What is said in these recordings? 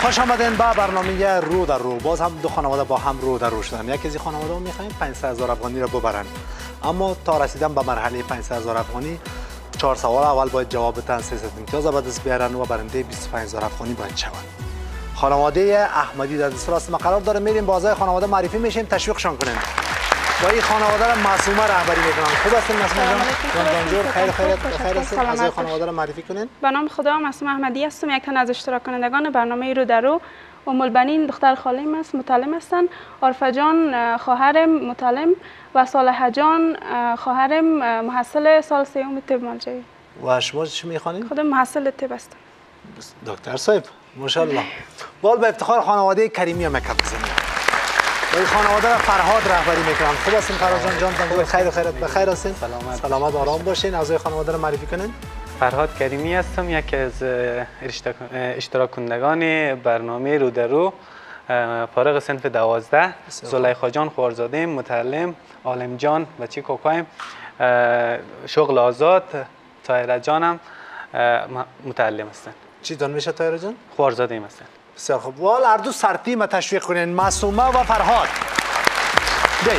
خوش آمدین به برنامه رو در رو. باز هم دو خانواده با هم رو در رو شدن. یکی از این خانواده رو میخوایم 500,000 افغانی را ببرن، اما تا رسیدن به مرحله 500,000 افغانی 4 سوال اول باید جواب بدن، 300 امتیاز به دست بیارن و برنده 25,000 افغانی باید شوند. خانواده احمدی در دست راست ما قرار داره. میریم بازای خانواده معرفی میشیم، تشویقشان کنیم. با این خانواده را معصومه رهبری میکنن. خوب هستین معصومه جان؟ جان خیر هستین؟ اعضای خانواده را معرفی کنین. به نام خدا معصومه احمدی هستم، یک تن از اشتراک کنندگان برنامه رو در رو. ام البنین دختر خاله‌ام است، متعلم هستند. عارفه جان خواهرم متعلم و صالحه جان خواهرم محصل سال سوم طب مالجویی. و شما چی میخوانید؟ خودم محصل طب هستم. دکتر صاحب ماشاءالله. بال به افتخار خانواده کریمی مکتب بزنید. این خانواده را فرهاد رهبری میکنن. خوب هستین فرهاد جان؟ خیر بخیر هستین؟ سلامت آرام باشین. اعضای خانواده را معرفی کنین. فرهاد کریمی هستم، یکی از اشتراک کنندگان برنامه رو در رو، فارغ صنف 12. زلیخا جان خوارزاده متعلم، عالم جان بچه کوکایم شغل آزاد، طاهره جانم متعلم هستن. چی دان میشه طاهره جان؟ خوارزاده هستن. بسیار خوب. وال هر دو سرتیم تشویق کنین، معصومه و فرهاد. بیایید.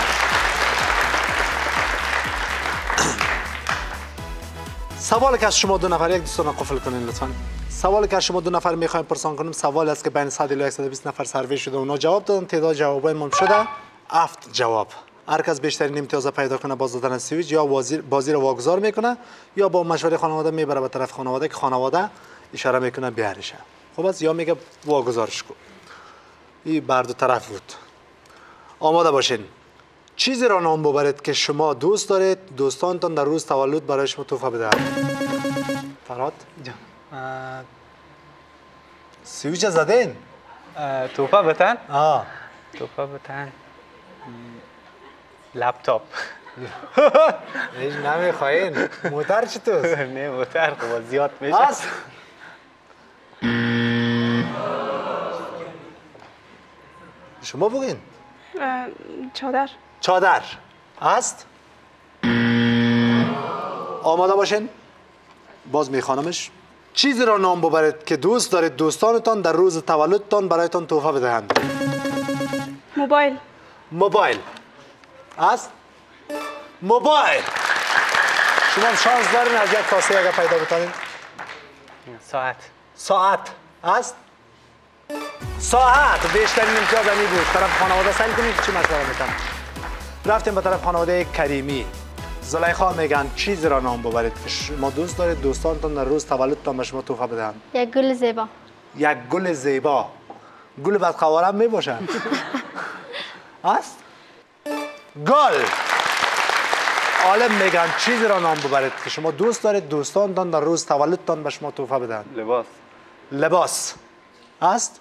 سوالی که از شما دو نفر، یک دوستان قفل کنین لطفاً. سوالی که از شما دو نفر میخوایم پرسان کنیم سوالی است که بین 100 الی 120 نفر سروی شده، اونا جواب دادن. تعداد جوابای ما شده 7 جواب. هر کس بیشترین امتیاز پیدا کنه باز دادن سویچ یا بازی رو واگذار میکنه یا با مشوره خانواده میبره به طرف خانواده که خانواده اشاره میکنه بیارشه. خب از یا میگه واگذارش کن. این بر دو طرف بود. آماده باشین. چیزی را نام ببرید که شما دوست دارید دوستانتان در روز تولد برای شما تحفه بدهند. فرهاد جان سویچ زدین؟ تحفه بدن؟ تحفه بدن لپتاپ. هیچ نمیخواین. موتر چطور؟ نه موتر خب زیاد میشه. شما بگین. چادر است؟ آماده باشین. باز میخوانمش. چیزی را نام ببرید که دوست دارید دوستانتان در روز تولدتان برایتان تحفه بدهند. موبایل است؟ موبایل. شما هم شانس دارین از یک تا سه اگر پیدا بتانید. ساعت است؟ ساعت بیشترین امتیاز همی بود. طرف خانواده سعی کنید چی مشوره میتن. رفتیم به طرف خانواده کریمی. زلیخا میگن چیزی را نام ببرید که شما دوست دارید دوستانتان در روز تولدتان به شما تحفه بدهند. یک گل زیبا. یک گل زیبا. گل بدخوارم میباشن. است؟ گل. عالم میگن چیزی را نام ببرید که شما دوست دارید دوستانتان در روز تولدتان به شما تحفه بدهند. لباس. است؟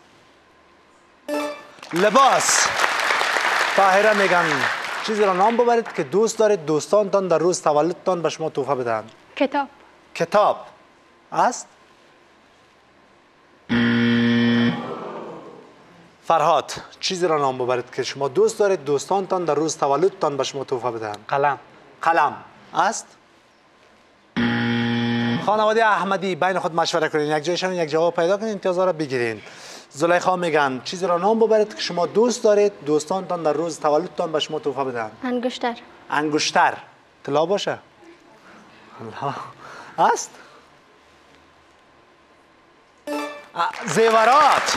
لباس. طاهره میگن چیزی را نام ببرید که دوست دارید دوستانتان در روز تولدتان به شما تحفه بدهند. کتاب. است؟ فرهاد چیزی را نام ببرید که شما دوست دارید دوستانتان در روز تولدتان به شما تحفه بدهند. قلم. است؟ خانواده احمدی بین خود مشوره کنین، یک جایشان یک جواب پیدا کنین، امتیازها را بگیرین. زلیخا میگن چیزی را نام ببرید که شما دوست دارید دوستانتان در روز تولدتان به شما تحفه بدهند. انگشتر. طلا باشه. است؟ زیورات.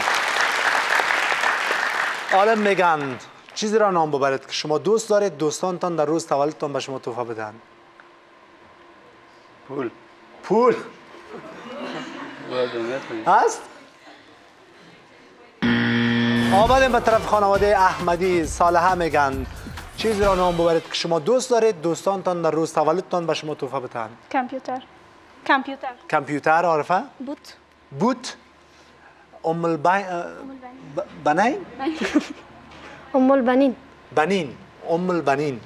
عالم میگن چیزی را نام ببرید که شما دوست دارید دوستانتان در روز تولدتان به شما تحفه بدهند. پول. است؟ آمدیم به طرف خانواده احمدی. صالحه میگن چیزی را نام ببرید که شما دوست دارید دوستانتان در روز تولدتان به شما تحفه بدهند. کامپیوتر. عارفه؟ بوت. ام البنین.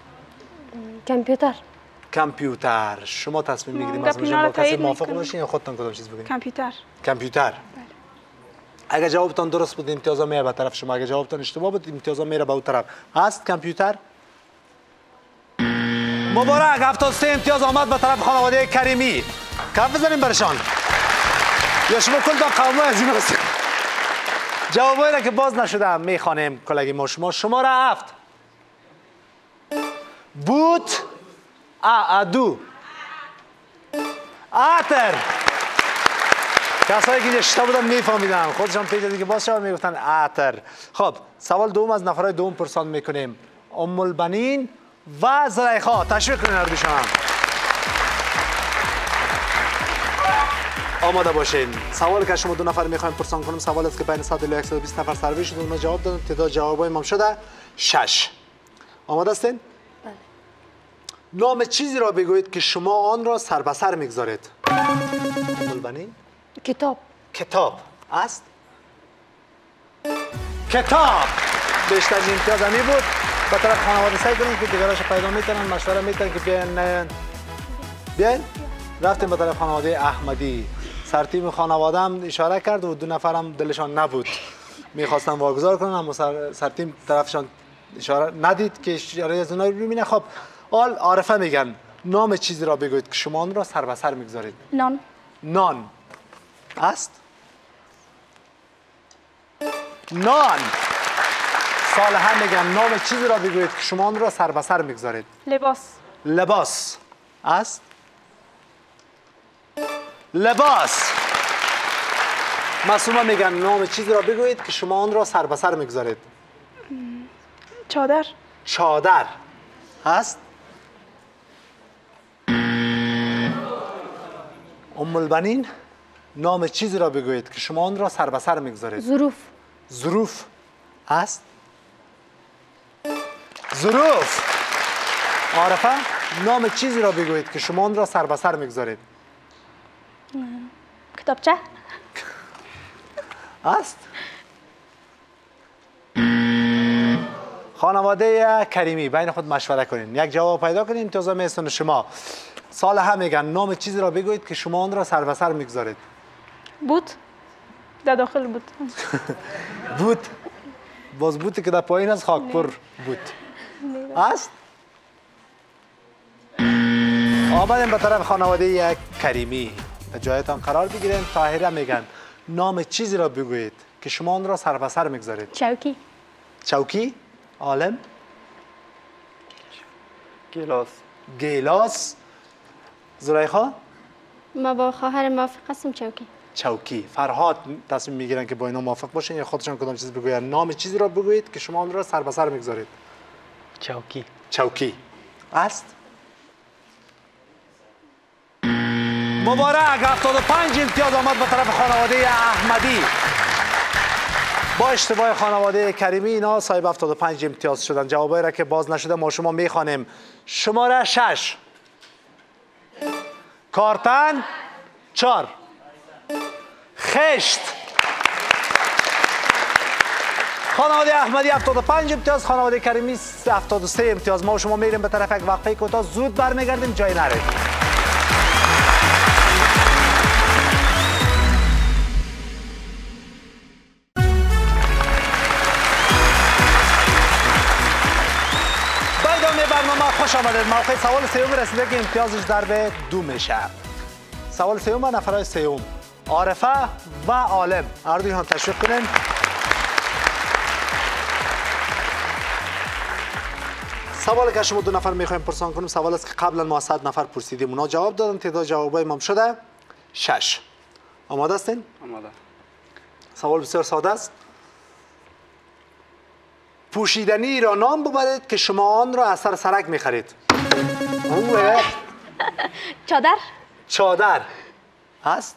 کامپیوتر. شما تصمیم میگیرید مثلا با کسی موافق باشین یا خودتان کدام چیز بگین؟ کامپیوتر. اگر جوابتان درست بود امتیازا میره به طرف شما، اگر جوابتان اشتباه بود امتیازا میره به اون طرف. هست کامپیوتر؟ مبارک. 73 امتیاز آمد به طرف خانواده کریمی. کف بزنیم برشان. یا شما کل دا قومه از این هستید. جوابایی را که باز نشده میخوانیم کلگی ما شما. شماره 7 بوت ادو اتر. کسایی که اشتباه بودن میفهمیدن خودشان پیدا که باز شما میگفتن اتر. خب سوال دوم از نفرای دوم پرسان میکنیم. ام البنین و زلیخا. تشویق کنین هر دوشون. آماده باشین. سوال که شما دو نفر میخوایم پرسان کنیم سوال است که بین 100 الی 120 نفر سروی شده. اونا جواب دادن. تعداد جوابای ما شده 6. آماده هستین؟ بله. نام چیزی را بگویید که شما آن را سر به سر میگذارید. ام البنین. کتاب. کتاب است. کتاب. بیشترین امتیاز همی بود. به طرف خانواده سعی کنید که دیگرش پیدا میکنن مشوره میتونن که بیاین. بیاین. رفتیم به طرف خانواده احمدی. سرتیم خانواده هم اشاره کرد و دو نفر هم دلشان نبود میخواستن واگذار کنن اما سرتیم طرفشان اشاره ندید که اشاره از اونها رو ببینه. خب حال عارفه میگن نام چیزی را بگویید که شما آن را سر به سر میگذارید. نان. نان است. نان. صالحه میگن نام چیزی را بگویید که شما آن را سر به سر میگذارید. لباس. لباس است. لباس. معصومه میگن نام چیزی را بگویید که شما آن را سر به سر میگذارید. چادر. چادر هست. ام البنین نام چیزی را بگویید که شما آن را سر به سر میگذارید. ظروف. ظروف هست. ظروف. عارفه نام چیزی را بگویید که شما آن را سر به سر میگذارید. کتابچه. است. خانواده کریمی بین خود مشوره کنین یک جواب پیدا کنین امتیاز میسن شما. صالحه میگن نام چیزی را بگویید که شما آن را سر به سر میگذارید. بوت. در داخل بود. بوت. باز بوتی که در پایین از خاکپور بود است. آمدیم به طرف خانواده کریمی. جایتان قرار بگیرین. طاهره میگن نام چیزی را بگویید که شما آن را سر به سر میگذارید. چوکی. چوکی. عالم. گیلاس. گیلاس. زلیخا. ما با خواهر موافق هستم. چوکی. چوکی. فرهاد تصمیم میگیرن که با اینا موافق باشین یا خودشان کدام چیز بگوین. نام چیزی را بگویید که شما آن را سر به سر میگذارید. چوکی. چوکی است. مبارک 75 امتیاز آمد به طرف خانواده احمدی. با اشتباه خانواده کریمی اینا صاحب 75 امتیاز شدن. جوابایی را که باز نشده ما شما میخوانیم. شماره 6 کارتن 4 خشت. خانواده احمدی 75 امتیاز، خانواده کریمی 73 امتیاز. ما شما میریم به طرف یک وقفه کوتاه، زود برمیگردیم، جای نرید. برنامه خوش آمدید. موقع سوال سوم رسیده که امتیازش ضرب 2 میشه. سوال سوم و نفرای سوم عارفه و عالم، هر دوی هم تشویق کنین. سوالی که شما دو نفر میخوایم پرسان کنیم سوال است که قبلا ما 100 نفر پرسیدیم، اونا جواب دادن، تعداد جوابای ما شده 6. آماده هستین؟ آماده. سوال بسیار ساده است. پوشیدنی را نام ببرید که شما آن را از سر سرک میخرید. چادر. چادر هست.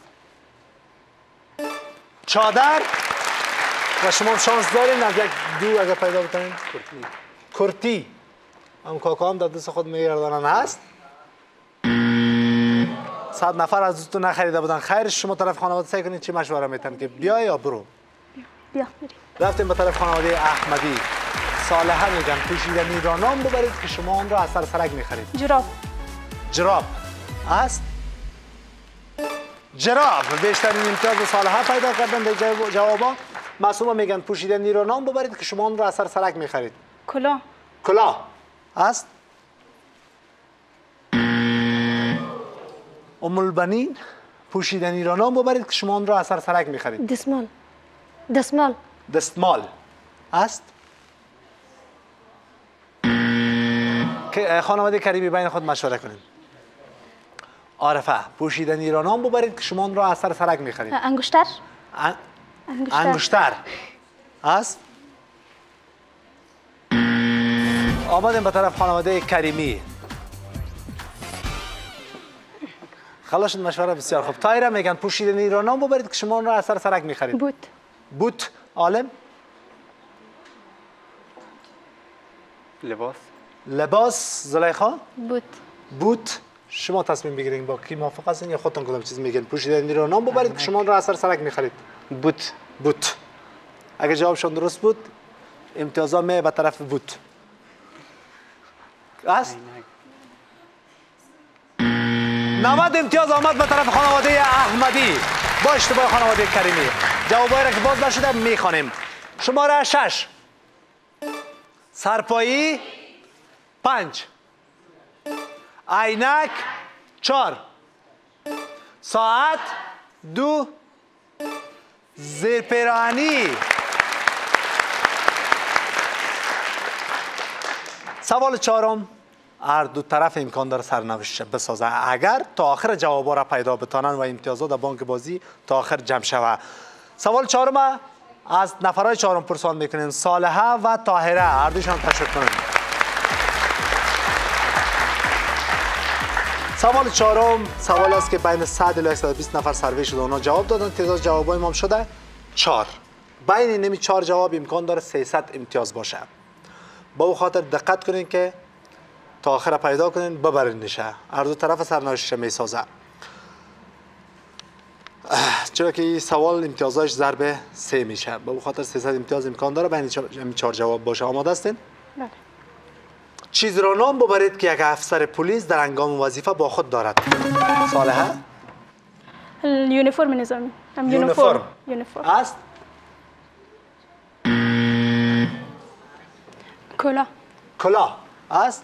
چادر. و شما شانس دارین از یک دو اگر پیدا بکنین. کرتی. هم کاکا هم در دست خود میگردانن هست. 100 نفر از دوستون نخریده بودن. خیرش شما طرف خانواده سعی کنید چی مشوره میتن که بیا یا برو. بیا بریم. رفتیم به طرف خانواده احمدی. صالحه میگن پوشیدنی را نام ببرید که شما آن را از سر سرک میخرید. جراب. جراب است. جراب. بیشترین امتیاز صالحه پیدا کردن در جوابا. معصومه میگن پوشیدنی را نام ببرید که شما آن را از سر سرک میخرید. کلاه. کلاه است. ام البنین پوشیدنی را نام ببرید که شما آن را از سر سرک میخرید. دستمال. دستمال. دستمال است. خانواده کریمی بین خود مشوره کنید. عارفه پوشیدنی را نام ببرید که شما را از سر سرک میخرید. انگشتر. انگشتر است. آمدیم به طرف خانواده کریمی. خلاص مشوره بسیار خوب. تایره میگن پوشیدنی را نام ببرید که شما را از سر سرک میخرید. بوت. بوت. عالم. لباس. لباس. زلیخا. بوت. بوت. شما تصمیم بگیرید با کی موافق هستین یا خودتون کدام چیز میگن. پوشیدنی را نام ببرید که شما را از سر سرک میخرید. بوت. بوت. اگه جوابشون درست بود امتیازا می به طرف بوت است. 90 امتیاز آمد به طرف خانواده احمدی با اشتباه خانواده کریمی. جوابایی را که باز نشده میخوانیم. شماره 6 سرپایی 5 عینک 4 ساعت 2 زیرپیراهنی. سوال چهارم هر دو طرف امکان داره سرنوشت بسازه اگر تا آخر جوابا را پیدا بتانن و امتیازات در بانک بازی تا آخر جمع شوه. سوال چهارم از نفرای چهارم پرسان میکنین. صالحه و طاهره هر دوشان تشریف کنین. سوال چهارم سوال است که بین 100 الی 120 نفر سروی شده اونا جواب دادن. تعداد جوابای ما شده 4. بین نمی 4 جواب امکان داره 300 امتیاز باشه. با او خاطر دقت کنین که تا آخر پیدا کنین ببرین نشه. هر دو طرف سرنوشتش میسازه. چرا که این سوال امتیازش ضرب 3 میشه. با او خاطر 300 امتیاز امکان داره بین 4 جواب باشه. آماده هستین؟ بله. چیز را نام ببرید که یک افسر پلیس در هنگام وظیفه با خود دارد. صالحه؟ یونیفرم نظامی. یونیفرم است. کلاه. کلاه است.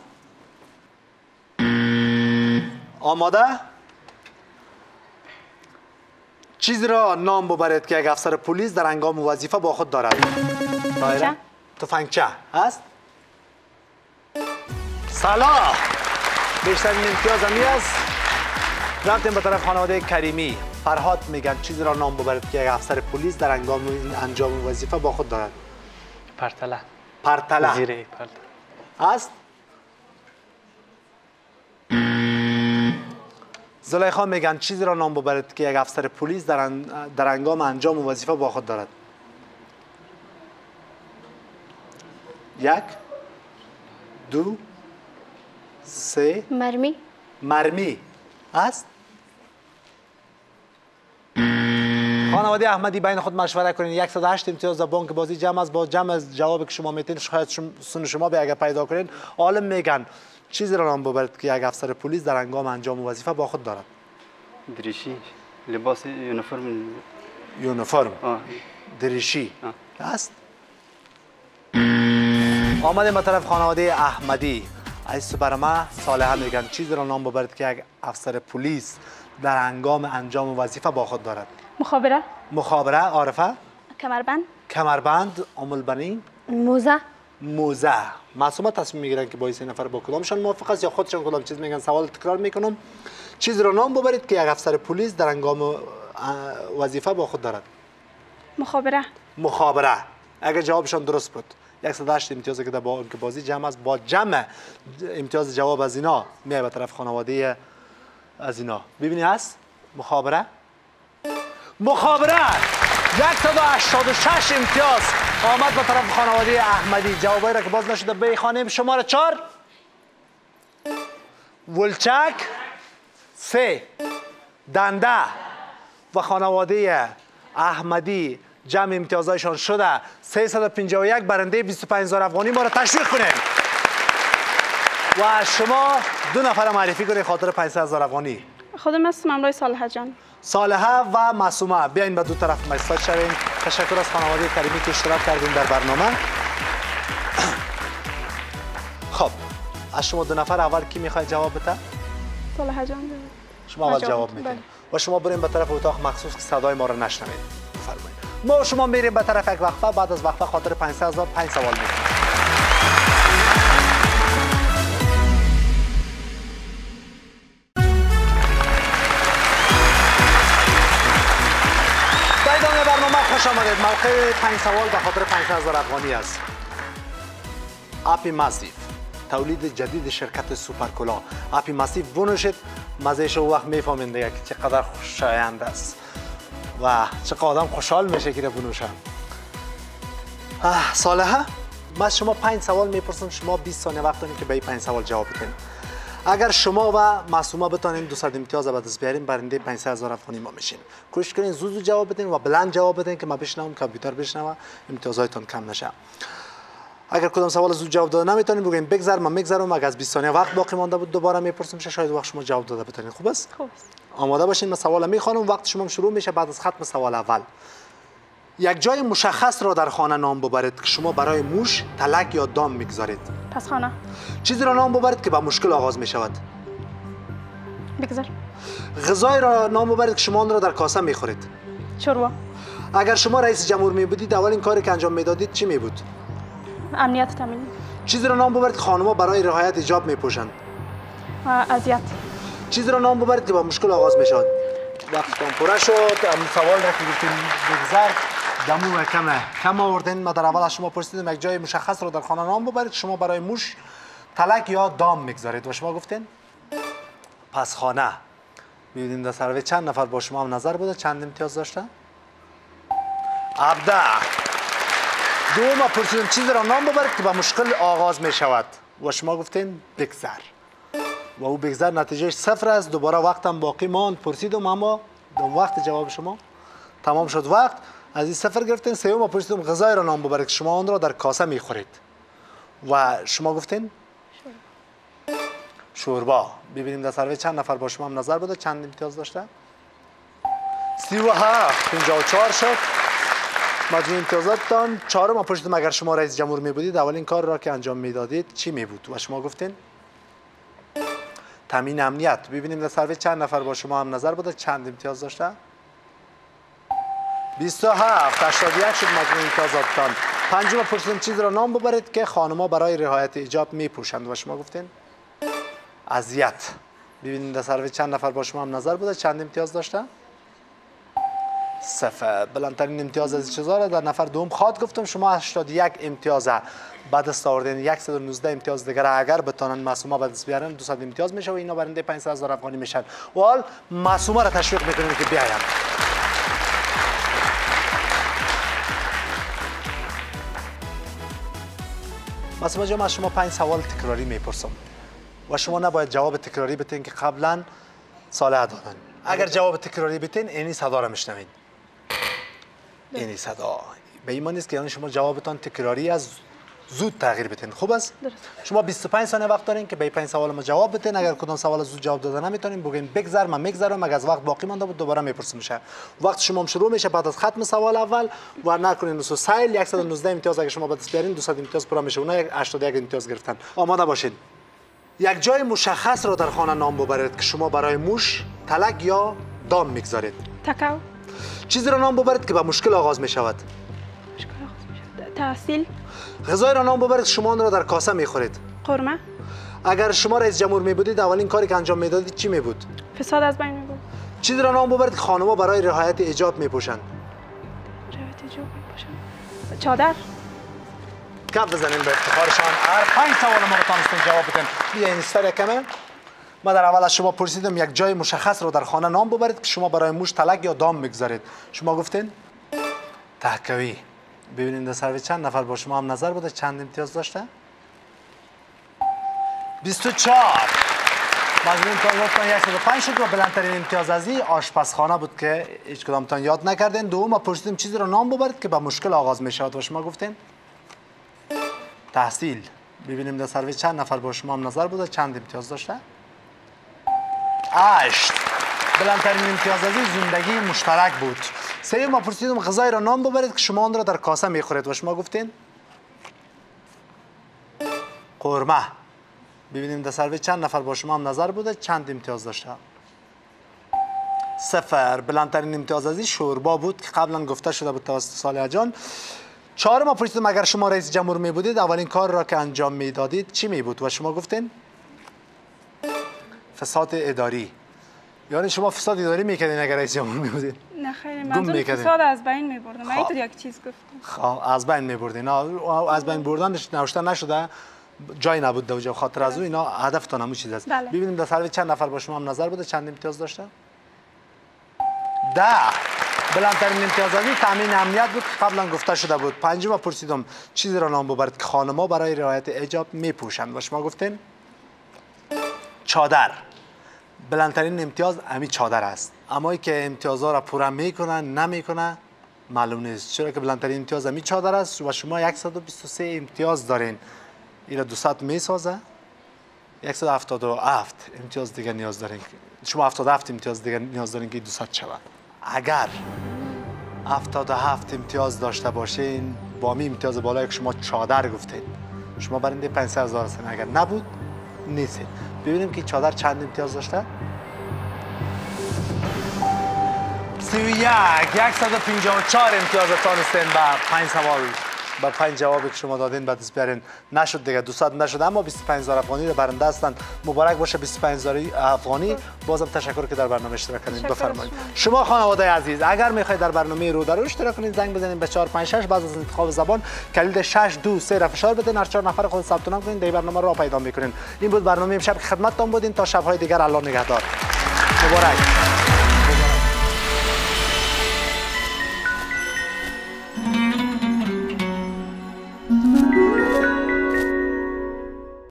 آماده؟ چیز را نام ببرید که یک افسر پلیس در هنگام وظیفه با خود دارد. تفنگچه است. صلاح بیشترین امتیاز همی است. رفتیم به طرف خانواده کریمی. فرهاد میگن چیزی را نام ببرید که یک افسر پلیس در هنگام انجام وظیفه با خود دارد. پرتله. پرتله زیره پرتله است. زلیخا میگن چیزی را نام ببرید که یک افسر پلیس در هنگام انجام وظیفه با خود دارد. 1 2 3 مرمی. مرمی است. خانواده احمدی بین خود مشوره کنین. 108 امتیاز در بانک بازی جمع است. با جمع جواب که شما میتین شاید سن شما به اگر پیدا کنین. عالم میگن چیزی را نام ببرید که یک افسر پلیس در هنگام انجام وظیفه با خود دارد. دریشی. لباس یونیفرم. یونیفرم. دریشی است. آمدیم به طرف خانواده احمدی. ایس برما صالحه میگن چیزی را نام ببرید که یک افسر پلیس در هنگام انجام وظیفه با خود دارد. مخابره. مخابره. عارفه؟ کمربند. کمربند. ام البنین. موزه. موزه. معصومه تصمیم میگیرن که با این نفر با کدامشان موافق است یا خودشان کدام چیز میگن. سوال تکرار میکنم. چیز را نام ببرید که یک افسر پلیس در هنگام وظیفه با خود دارد. مخابره. مخابره. اگر جوابشان درست بود 108 امتیازی که در بانک بازی جمع است. با جمع امتیاز جواب از اینا میای به طرف خانواده از اینا. ببینی هست مخابره. مخابره 186 امتیاز آمد به طرف خانواده احمدی. جوابایی را که باز نشده بخوانیم. شماره 4 ولچک 3 دنده و خانواده احمدی جمع امتیازایشان شده 351 برنده 25000 افغانی. ما را تشویق کنیم و شما 2 نفر معرفی کنید خاطر 5000 افغانی. خودم هستم امروی صالحه جان. صالحه و معصومه بیاین به 2 طرف مساج شویم. تشکر از خانواده کریمی که اشتراک کردین در برنامه. خب از شما 2 نفر اول کی میخواید جواب بده؟ صالحه جان. شما اول جواب میدید و شما بریم به طرف اتاق مخصوص که صدای ما را نشنوید. بفرمایید. ما و شما میریم به طرف یک وقفه. بعد از وقفه خاطر 500 5 سوال میکنیم. ادامه برنامه خوش آمدید. موقع 5 سوال به خاطر 500,000 افغانی است. اپی ماسیف تولید جدید شرکت سوپرکولا. اپی ماسیف بنوشید، مزهش او وقت میفهمید دیگه که چقدر خوشایند است و چقدر آدم خوشحال میشه که بنوشن. صالحه، من شما 5 سوال میپرسم، شما 20 ثانیه وقت دارید که به این 5 سوال جواب بدین. اگر شما و معصومه بتونین 200 امتیاز به دست بیارین، برنده 500,000 افغانی ما میشین. کوشش کنین زود جواب بدین و بلند جواب بدین که ما بشنوم، کامپیوتر بشنوه، امتیازاتتون کم نشه. اگر کدام سوال زود جواب داده نمیتونین بگین بگذر، من میگذرم. اگر از 20 ثانیه وقت باقی مانده بود دوباره میپرسم، شاید وقت شما جواب داده بتونین. خوب است؟ خوب است. آماده باشین. من سوال میخوانم، وقت شما شروع میشه بعد از ختم سوال اول. یک جای مشخص را در خانه نام ببرید که شما برای موش، تلک یا دام میگذارید. پس خانه. چیزی را نام ببرید که با مشکل آغاز میشود. بگذر. غذای را نام ببرید که شما آن را در کاسه میخورید. شوروا. اگر شما رئیس جمهور می بودید، اولین کاری که انجام میدادید چی می بود؟ امنیت تامین. چیزی را نام ببرید که خانم‌ها برای رعایت حجاب میپوشند. اذیت. چیزی را نام ببرید که با مشکل آغاز میشود. وقتتون پره شد. اما سوال را که گفتین بگذر دمو کم آوردین. ما در اول از شما پرسیدیم یک جای مشخص را در خانه نام ببرید شما برای موش، تلک یا دام میگذارید و شما گفتین پس خانه. می‌بینیم در سروی چند نفر با شما هم نظر بوده، چند امتیاز داشته؟ 17. دوم پرسیدیم چیزی را نام ببرید که با مشکل آغاز می شود و شما گفتین بگذر و او بگذر نتیجهش 0 است. دوباره وقتم باقی ماند، پرسیدم اما دو وقت جواب شما تمام شد. وقت از این 0 گرفتین. سوم پرسیدم غذای را نام ببرید که شما آن را در کاسه میخورید و شما گفتین شوربا. ببینیم در سروی چند نفر با شما هم نظر بوده، چند امتیاز داشته؟ 37. 54 شد مجموع امتیازاتتان. چهارم پرسیدم اگر شما رئیس جمهور می بودید اولین کار را که انجام میدادید چی می بود و شما گفتین تامین امنیت. ببینیم در سروی چند نفر با شما هم نظر بوده، چند امتیاز داشته؟ 27. 81 شد مجموع امتیازاتتان. پنجم پرسیدم چیزی را نام ببرید که خانم‌ها برای رعایت حجاب میپوشند و شما گفتین اذیت. ببینیم در سروی چند نفر با شما هم نظر بوده، چند امتیاز داشته؟ 0. بلندترین امتیاز از چیزا را در نفر دوم خواد گفتم. شما 81 امتیاز بعد از آوردن 119 امتیاز دیگر اگر بتونن معصومه به دست بیارن 200 امتیاز میشه و اینا برنده 500,000 افغانی میشن. و حال معصومه را تشویق میکنیم که بیاین. معصومه جان، از شما 5 سوال تکراری میپرسم و شما نباید جواب تکراری بدین که قبلا صالح دادن. اگر جواب تکراری بدین اینی صدا را میشنوین. اینی صدا به این معنی است که یعنی شما جوابتان تکراری از زود تغییر بدین. خوب است؟ درست. شما 25 ثانیه وقت دارین که به 5 سوال ما جواب بدین. اگر کدام سوال زود جواب داده نمیتونین بگین بگذر، من میگذرم. اگر از وقت باقی مانده بود دوباره میپرسم میشه. وقت شما شروع میشه بعد از ختم سوال اول و نکنین نصف سایل 119 امتیاز اگر شما به دست بیارین 200 امتیاز پورا میشه. اونها 81 امتیاز گرفتن. آماده باشین. یک جای مشخص را در خانه نام ببرید که شما برای موش، تلک یا دام میگذارید. تکاو. چیزی را نام ببرید که با مشکل آغاز می شود. مشکل آغاز می‌شود. تحصیل. غذای را نام ببرید که شما آن را در کاسه میخورید. قرمه. اگر شما رئیس جمهور می بودید اولین کاری که انجام میدادید چی می بود؟ فساد از بین می‌برد. چیزی را نام ببرید که خانم‌ها برای رعایت حجاب میپوشند. رعایت حجاب می‌پوشند. چادر. کف بزنین به افتخارشان. هر 5 سوال ما رو تونستین جواب بدین. بیا این استر کمه. ما در اول از شما پرسیدم یک جای مشخص رو در خانه نام ببرید که شما برای موش، تلک یا دام میگذارید. شما گفتین تهکوی. ببینید در سروی چند نفر با شما هم نظر بوده، چند امتیاز داشته؟ 24. مجموع امتیازاتتان 105 شد و بلندترین امتیاز از این آشپزخانه بود که هیچ کدامتان یاد نکردین. دوم پرسیدیم چیزی رو نام ببرید که با مشکل آغاز می شود و شما گفتین تحصیل. ببینیم در سروی چند نفر با شما هم نظر بوده، چند امتیاز داشته؟ 8. بلندترین امتیاز از این زندگی مشترک بود. سوم ما پرسیدم غذای را نام ببرید که شما آن را در کاسه میخورید و شما گفتین قورمه. ببینیم در سروی چند نفر با شما هم نظر بوده، چند امتیاز داشته؟ 0. بلندترین امتیاز از این شوربا بود که قبلا گفته شده بود توسط صالح جان. 4 ما پرسیدم اگر شما رئیس جمهور می بودید اولین کار را که انجام میدادید چی می بود و شما گفتین فساد اداری. یعنی شما فساد اداری میکردین اگر رئیس جمهور می بودید؟ نه خیر، منظور فساد از بین میبردم. من اینطور یک چیز گفتم. از بین میبردین. از بین بردنش نوشته نشده، جای نبود دوجا خاطر از او. اینا هدفتان همون چیز است. بله. ببینیم در سر چند نفر با شما هم نظر بوده، چند امتیاز داشته؟ 10. بلندترین امتیاز از تامین امنیت بود که قبلا گفته شده بود. 5 ما پرسیدم چیزی را نام ببرید که خانم‌ها برای رعایت حجاب میپوشند و شما گفتین چادر. بلندترین امتیاز همین چادر است. اما ای که امتیازها را پورا میکنن نمیکنه معلوم نیست، چرا که بلندترین امتیاز همین چادر است و شما 123 امتیاز دارین. این را 200 میسازه. 177 امتیاز دیگه نیاز دارین. شما 77 امتیاز دیگه نیاز دارین که 200 شود. اگر 77 امتیاز داشته باشین با می امتیاز بالایی که شما چادر گفتید، شما برنده 500,000 هستین. اگر نبود نیستید. ببینیم که چادر چند امتیاز داشته. 31 154 امتیاز تانستین با 5 سوال با 5 جوابی که شما دادین بعد از بیارین. نشد دیگه 200 نشد، اما 25,000 افغانی رو برنده هستند. مبارک باشه 25,000 افغانی. بازم تشکر که در برنامه اشتراک کردین. بفرمایید. شما خانواده عزیز اگر میخواید در برنامه رو در اشتراک کنید زنگ بزنید به 456 بعد از انتخاب زبان کلید 623 را فشار بدین. هر 4 نفر خود ثبت نام کنید. در برنامه رو پیدا میکنین. این بود برنامه امشب که خدمتتون بودین. تا شب‌های دیگر الله نگهدار. مبارک.